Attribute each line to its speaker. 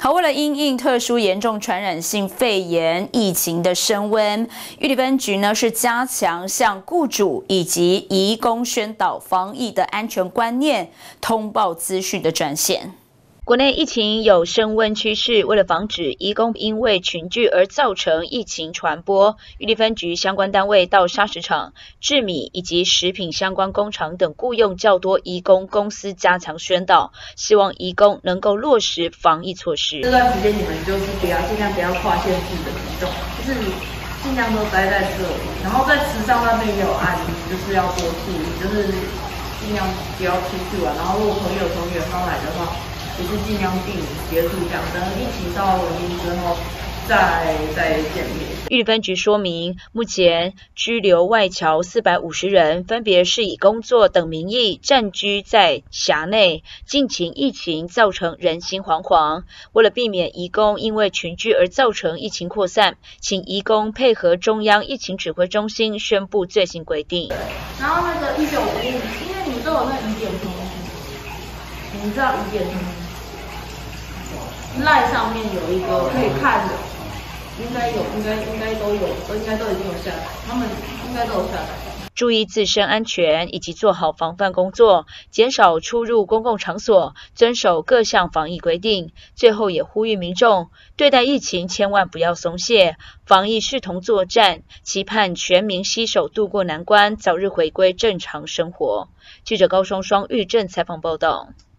Speaker 1: 好，为了因应特殊严重传染性肺炎疫情的升温，玉里分局呢是加强向雇主以及移工宣导防疫的安全观念、通报资讯的专线。国内疫情有升温趋势，为了防止移工因为群聚而造成疫情传播，玉里分局相关单位到砂石场、制米以及食品相关工厂等雇用较多移工公司加强宣导，希望移工能够落实防疫措施。
Speaker 2: 这段时间你们就是尽量不要跨县市的移动，就是尽量都待在这里，然后在池上那边也有案例，就是要多注意，就是尽量不要出去玩，然后如果朋友从远方来的话，也是尽量避免接触，这样等疫情到稳定之后再见面。
Speaker 1: 玉里分局说明，目前居留外侨450人，分别是以工作等名义暂居在辖内。近期疫情造成人心惶惶，为了避免移工因为群聚而造成疫情扩散，请移工配合中央疫情指挥中心宣布最新规定。
Speaker 2: 然后那个1951，因为你都有那1点通，你知道1点通赖上面有一个可以看的，应该都已经有下载，他们应该都有下载。
Speaker 1: 注意自身安全以及做好防范工作，减少出入公共场所，遵守各项防疫规定。最后也呼吁民众对待疫情千万不要松懈，防疫视同作战，期盼全民携手度过难关，早日回归正常生活。记者高双双玉正采访报道。